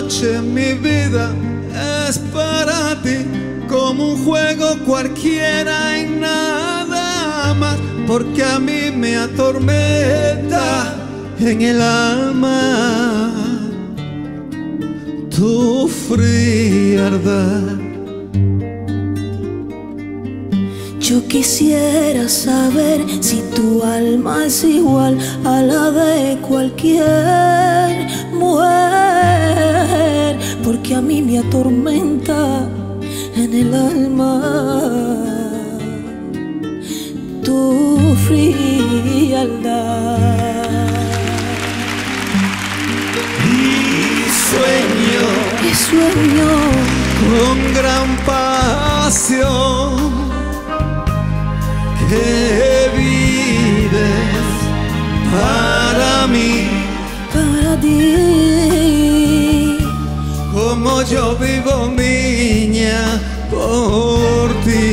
noche mi vida es para ti, como un juego cualquiera y nada más, porque a mí me atormenta en el alma tu frialdad. Yo quisiera saber si tu alma es igual a la de cualquier mujer, porque a mí me atormenta en el alma tu frialdad. Y sueño con gran pasión que vives para mí, para ti, como yo vivo, niña, por ti.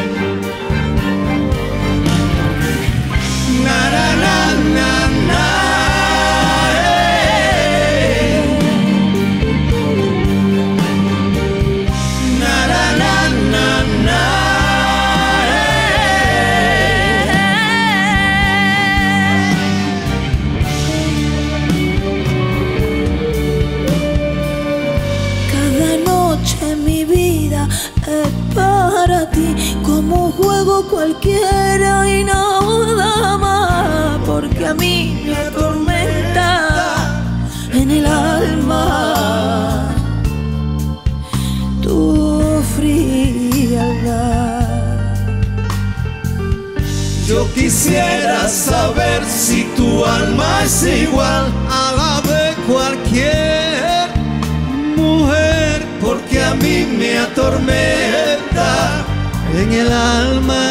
Na, na, na, na, na. Es para ti, como un juego cualquiera y nada más, porque a mí me atormenta en el alma tu frialdad. Yo quisiera saber si tu alma es igual a la de cualquier mujer, porque a mí me atormenta en el alma